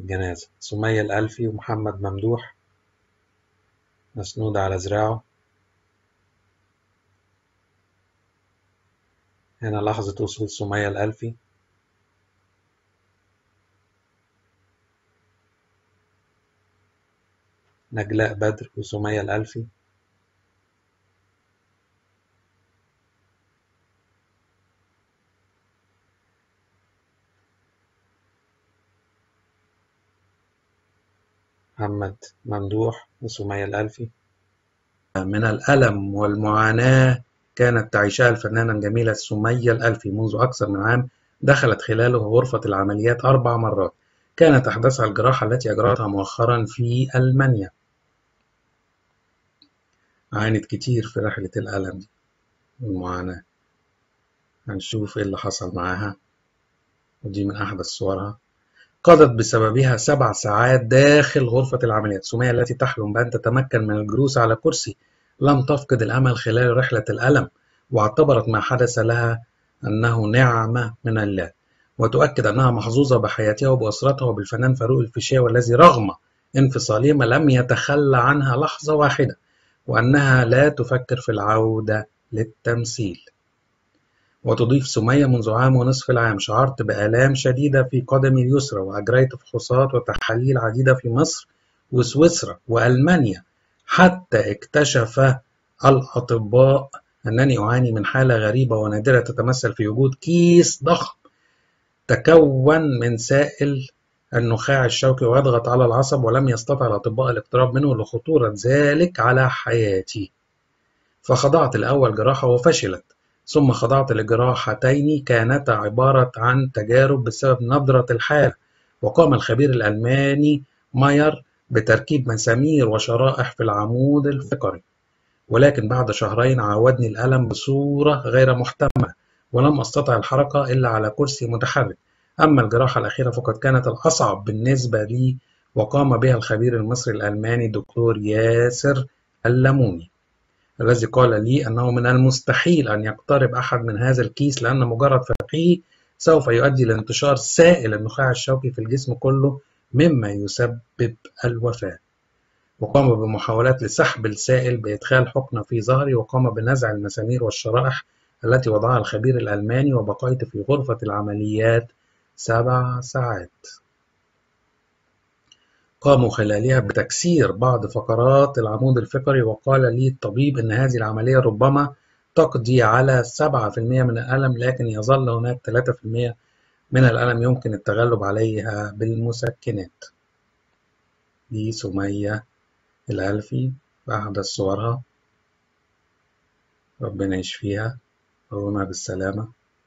الجنازة: سمية الألفي ومحمد ممدوح مسنود على ذراعه. هنا لحظة وصول سمية الألفي. نجلاء بدر وسمية الألفي. محمد ممدوح وسمية الألفي. من الألم والمعاناة كانت تعيشها الفنانة الجميلة سمية الألفي منذ أكثر من عام، دخلت خلاله غرفة العمليات 4 مرات. كانت أحدثها الجراحة التي أجرتها مؤخرا في ألمانيا. عانت كتير في رحلة الألم دي والمعاناة. هنشوف إيه اللي حصل معاها، ودي من أحدث صورها. قضت بسببها 7 ساعات داخل غرفة العمليات. سمية التي تحلم بأن تتمكن من الجلوس على كرسي لم تفقد الأمل خلال رحلة الألم، واعتبرت ما حدث لها أنه نعمة من الله، وتؤكد أنها محظوظة بحياتها وبأسرتها وبالفنان فاروق الفيشاوي الذي رغم انفصالهما لم يتخلى عنها لحظة واحدة، وأنها لا تفكر في العودة للتمثيل. وتضيف سمية: منذ عام ونصف العام شعرت بآلام شديدة في قدمي اليسرى، وأجريت فحوصات وتحاليل عديدة في مصر وسويسرا وألمانيا، حتى اكتشف الأطباء أنني أعاني من حالة غريبة ونادرة تتمثل في وجود كيس ضخم تكون من سائل النخاع الشوكي ويضغط على العصب، ولم يستطع الأطباء الاقتراب منه لخطورة ذلك على حياتي. فخضعت الأول جراحة وفشلت، ثم خضعت لجراحتين كانتا عبارة عن تجارب بسبب نظرة الحالة. وقام الخبير الألماني ماير بتركيب مسامير وشرائح في العمود الفقري، ولكن بعد شهرين عاودني الألم بصورة غير محتملة، ولم أستطع الحركة إلا على كرسي متحرك. أما الجراحة الأخيرة فقد كانت الأصعب بالنسبة لي، وقام بها الخبير المصري الألماني دكتور ياسر اللموني، الذي قال لي أنه من المستحيل أن يقترب أحد من هذا الكيس، لأن مجرد فتحه سوف يؤدي لانتشار سائل النخاع الشوكي في الجسم كله، مما يسبب الوفاة. وقام بمحاولات لسحب السائل بإدخال حقنة في ظهري، وقام بنزع المسامير والشرائح التي وضعها الخبير الألماني، وبقيت في غرفة العمليات 7 ساعات. قاموا خلالها بتكسير بعض فقرات العمود الفقري، وقال لي الطبيب أن هذه العملية ربما تقضي على 7% من الألم، لكن يظل هناك 3% من الألم يمكن التغلب عليها بالمسكنات. دي سمية الألفي بأحدث صورها، ربنا يشفيها ويقومها بالسلامة.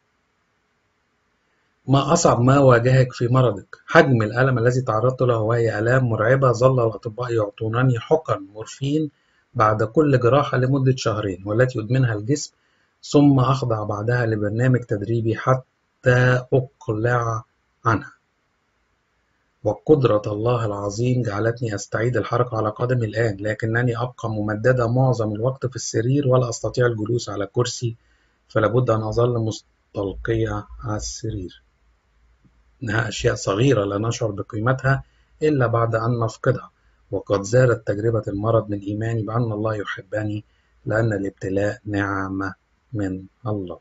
ما أصعب ما واجهك في مرضك؟ حجم الألم الذي تعرضت له، وهي آلام مرعبة. ظل الأطباء يعطونني حقن مورفين بعد كل جراحة لمدة 2 شهر، والتي يدمنها الجسم، ثم أخضع بعدها لبرنامج تدريبي حتى أقلع عنها. وقدرة الله العظيم جعلتني أستعيد الحركة على قدمي الآن، لكنني أبقى ممددة معظم الوقت في السرير، ولا أستطيع الجلوس على كرسي، فلابد أن أظل مستلقية على السرير. إنها أشياء صغيرة لا نشعر بقيمتها إلا بعد أن نفقدها. وقد زادت تجربة المرض من إيماني بأن الله يحبني، لأن الابتلاء نعمة من الله.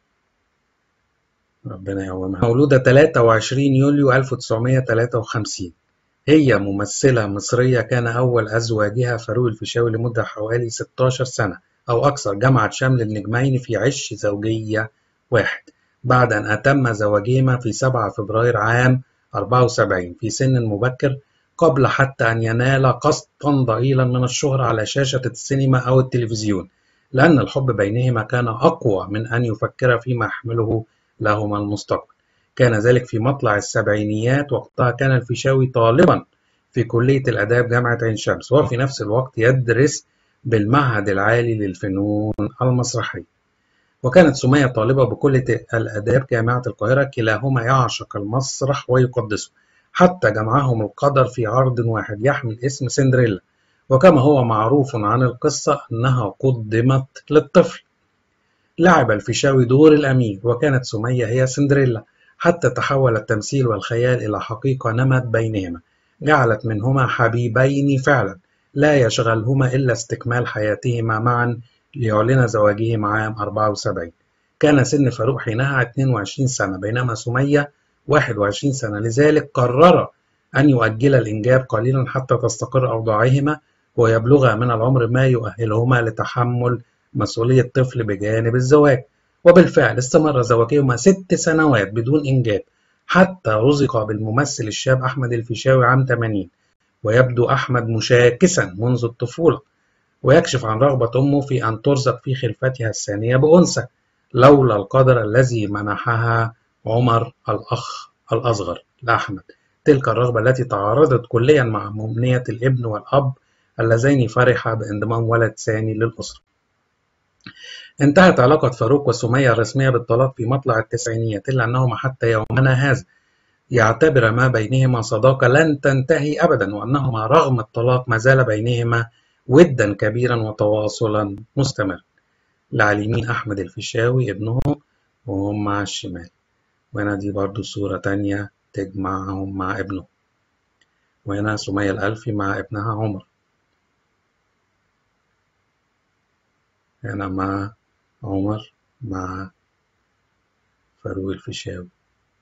ربنا يقومها. مولودة 23 يوليو 1953، هي ممثلة مصرية. كان أول أزواجها فاروق الفيشاوي لمدة حوالي 16 سنة أو أكثر. جمعت شمل النجمين في عش زوجية واحد بعد أن أتم زواجهما في 7 فبراير عام 74 في سن مبكر، قبل حتى أن ينال قسطا ضئيلا من الشهرة على شاشة السينما أو التلفزيون، لأن الحب بينهما كان أقوى من أن يفكر فيما يحمله لهما المستقبل. كان ذلك في مطلع السبعينيات، وقتها كان الفيشاوي طالبا في كلية الآداب جامعة عين شمس، وفي نفس الوقت يدرس بالمعهد العالي للفنون المسرحية. وكانت سمية طالبة بكلية الآداب جامعة القاهرة، كلاهما يعشق المسرح ويقدسه، حتى جمعهم القدر في عرض واحد يحمل اسم سندريلا، وكما هو معروف عن القصة أنها قدمت للطفل. لعب الفيشاوي دور الأمير، وكانت سمية هي سندريلا، حتى تحول التمثيل والخيال إلى حقيقة نمت بينهما. جعلت منهما حبيبين فعلا لا يشغلهما إلا استكمال حياتهما معا ليعلن زواجهما عام 74. كان سن فاروق حينها 22 سنة بينما سمية 21 سنة، لذلك قرر أن يؤجل الإنجاب قليلا حتى تستقر أوضاعهما ويبلغا من العمر ما يؤهلهما لتحمل مسؤولية طفل بجانب الزواج. وبالفعل استمر زواجهما 6 سنوات بدون إنجاب حتى رزق بالممثل الشاب أحمد الفيشاوي عام 80. ويبدو أحمد مشاكسا منذ الطفولة، ويكشف عن رغبة أمه في أن ترزق في خلفتها الثانية بأنثى لولا القدر الذي منحها عمر الأخ الأصغر لأحمد تلك الرغبة التي تعارضت كليا مع أمنية الابن والأب اللذين فرحا بانضمام ولد ثاني للأسرة. انتهت علاقة فاروق وسمية الرسمية بالطلاق في مطلع التسعينيات، إلا أنهما حتى يومنا هذا يعتبر ما بينهما صداقة لن تنتهي أبدا، وأنهما رغم الطلاق ما زال بينهما ودا كبيرا وتواصلا مستمر. اللي على اليمين أحمد الفيشاوي ابنهم وهم على الشمال، وهنا دي برضو صورة تانية تجمعهم مع ابنه، وهنا سمية الألفي مع ابنها عمر، هنا مع عمر مع فاروق الفيشاوي.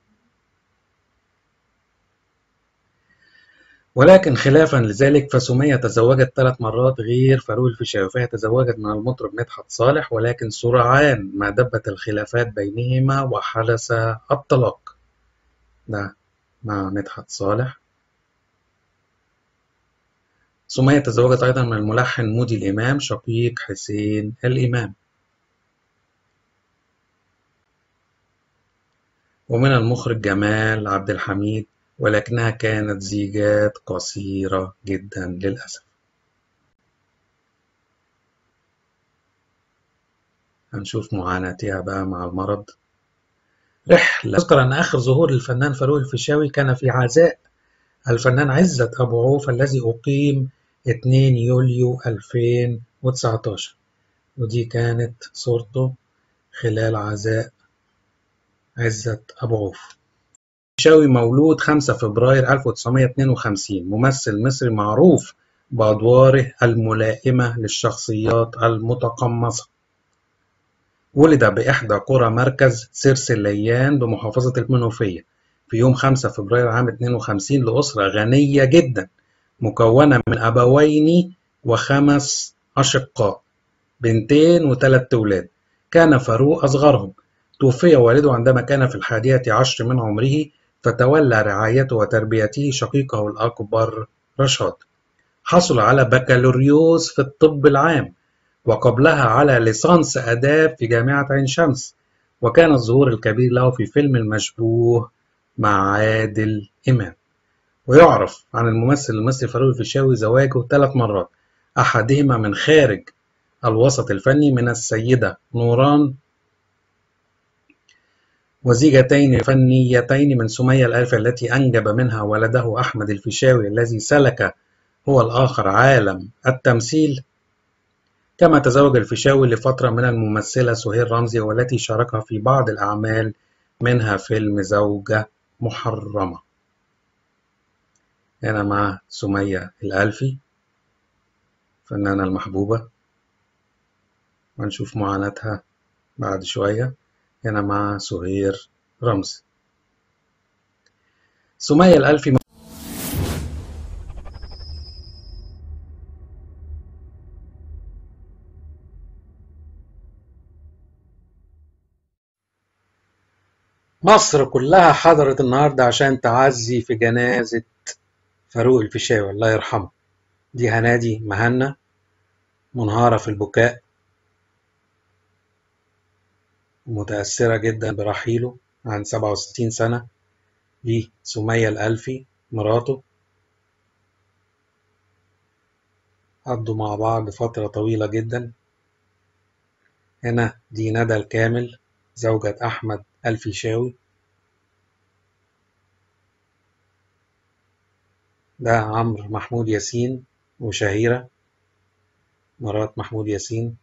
ولكن خلافا لذلك فسمية تزوجت 3 مرات غير فاروق الفيشاوي، فهي تزوجت من المطرب مدحت صالح، ولكن سرعان ما دبت الخلافات بينهما وحدث الطلاق. ده مع مدحت صالح. سمية تزوجت أيضا من الملحن مودي الإمام شقيق حسين الإمام، ومن المخرج جمال عبد الحميد، ولكنها كانت زيجات قصيرة جدا للأسف. هنشوف معاناتها بقى مع المرض. رحلة. أذكر أن آخر ظهور للفنان فاروق الفيشاوي كان في عزاء الفنان عزت أبو عوف الذي أقيم 2 يوليو 2019، ودي كانت صورته خلال عزاء عزت أبو عوف. الفيشاوي مولود 5 فبراير 1952، ممثل مصري معروف بأدواره الملائمة للشخصيات المتقمصة. ولد بإحدى قرى مركز سرسليان بمحافظة المنوفية في يوم 5 فبراير عام 52 لأسرة غنية جدا مكونة من أبوين و5 أشقاء، بنتين و3 أولاد. كان فاروق أصغرهم. توفي والده عندما كان في 11 من عمره، فتولى رعايته وتربيته شقيقه الأكبر رشاد. حصل على بكالوريوس في الطب العام، وقبلها على ليسانس آداب في جامعة عين شمس، وكان الظهور الكبير له في فيلم المشبوه مع عادل إمام. ويعرف عن الممثل المصري فاروق الفيشاوي زواجه 3 مرات، أحدهما من خارج الوسط الفني من السيدة نوران، وزيجتين فنيتين من سمية الألفي التي أنجب منها ولده أحمد الفيشاوي الذي سلك هو الآخر عالم التمثيل. كما تزوج الفيشاوي لفترة من الممثلة سهير رمزي، والتي شاركها في بعض الأعمال منها فيلم زوجة محرمة. هنا مع سمية الألفي فنانة المحبوبة، وهنشوف معاناتها بعد شوية. هنا مع سهير رمزي. سمية الألفي مصر كلها حضرت النهاردة عشان تعزي في جنازة فاروق الفيشاوي الله يرحمه. دي هنادي مهنا منهارة في البكاء، متأثرة جدا برحيله عن 67 سنة. دي سمية الألفي مراته، قضوا مع بعض فترة طويلة جدا. هنا دي ندى الكامل زوجة أحمد الفيشاوي. ده عمرو محمود ياسين وشهيرة مرات محمود ياسين،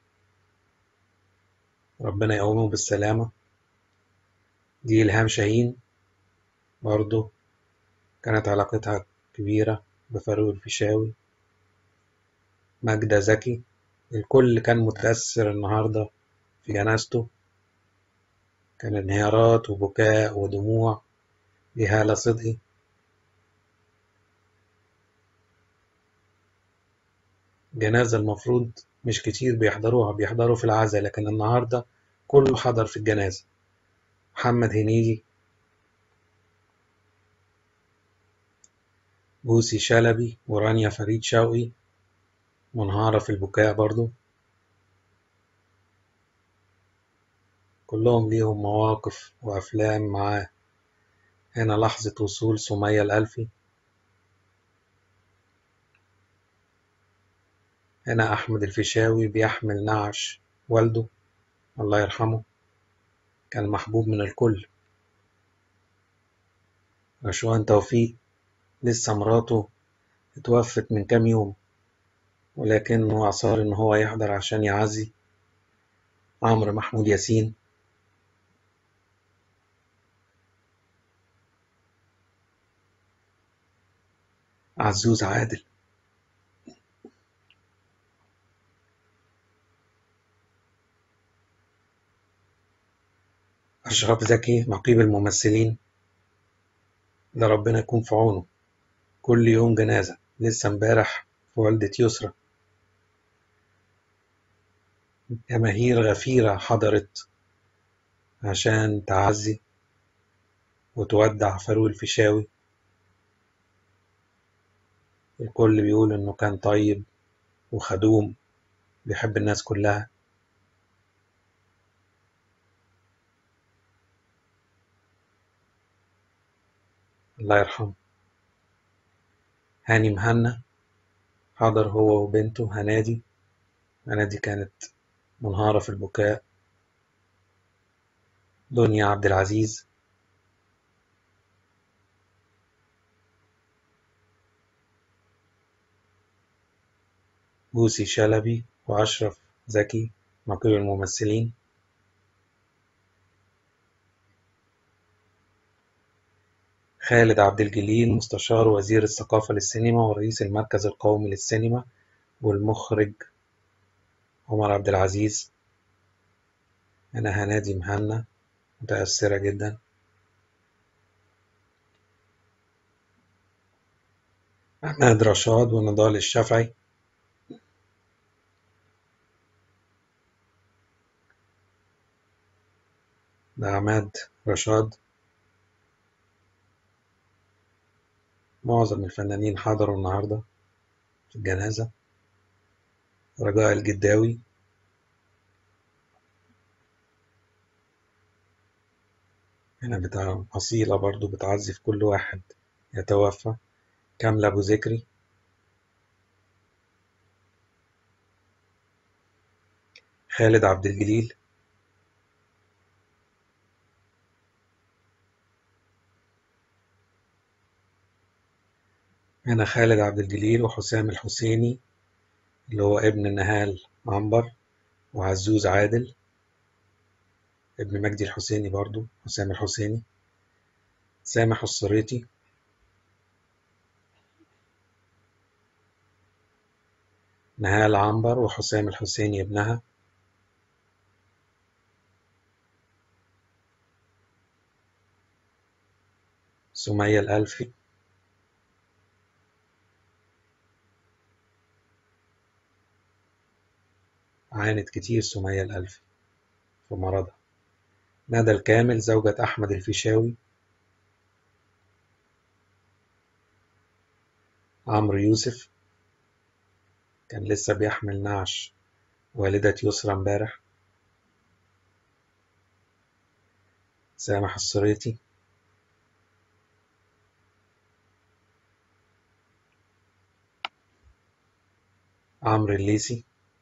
ربنا يقومه بالسلامة. دي إلهام شاهين برضو كانت علاقتها الكبيرة بفاروق الفيشاوي، ماجدة زكي. الكل كان متأثر النهاردة في جنازته، كان انهيارات وبكاء ودموع لهالة صدقي. جنازة المفروض مش كتير بيحضروها، بيحضروا في العزاء، لكن النهاردة كله حضر في الجنازة. محمد هنيدي، بوسي شلبي، ورانيا فريد شوقي منهارة في البكاء برضو. كلهم ليهم مواقف وأفلام معاه. هنا لحظة وصول سمية الألفي، هنا أحمد الفيشاوي بيحمل نعش والده الله يرحمه، كان محبوب من الكل. رشوان توفيق لسه مراته اتوفت من كام يوم، ولكنه أصر إن هو يحضر عشان يعزي. عمرو محمود ياسين، عزوز عادل، أشرف زكي، نقيب الممثلين. ده ربنا يكون في عونه، كل يوم جنازة. لسه امبارح في والدة يسرى. جماهير غفيرة حضرت عشان تعزي وتودع فاروق الفيشاوي. الكل بيقول إنه كان طيب وخدوم، بيحب الناس كلها. الله يرحمه. هاني مهنا حضر هو وبنته هنادي. هنادي كانت منهارة في البكاء. دنيا عبد العزيز، بوسي شلبي، وأشرف زكي نقيب الممثلين. خالد عبد الجليل مستشار وزير الثقافة للسينما ورئيس المركز القومي للسينما، والمخرج عمر عبد العزيز. أنا هنادي مهنا متأثرة جدا. عماد رشاد ونضال الشافعي. ده عماد رشاد. معظم الفنانين حضروا النهاردة في الجنازة. رجاء الجداوي، هنا بتاع أصيلة برضو بتعزف كل واحد يتوفى. كاملة أبو ذكري، خالد عبد الجليل، هنا خالد عبد الجليل وحسام الحسيني اللي هو ابن نهال عنبر، وعزوز عادل ابن مجدي الحسيني برضو حسام الحسيني. سامح الصريطي، نهال عنبر وحسام الحسيني ابنها. سمية الألفي، عانت كتير سمية الألفي في مرضها. ندى الكامل زوجة أحمد الفيشاوي. عمرو يوسف كان لسه بيحمل نعش والدة يسرى امبارح. سامح الصريطي، عمرو الليثي،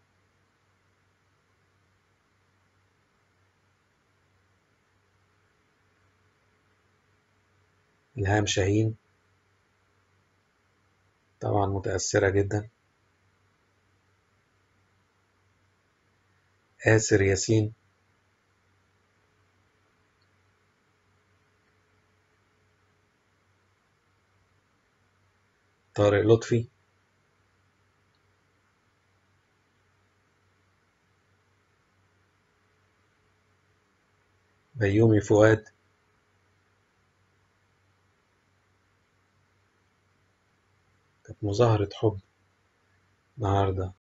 إلهام شاهين طبعا متأثرة جدا. آسر ياسين، طارق لطفي، بيومي فؤاد، كانت مظاهرة حب النهاردة.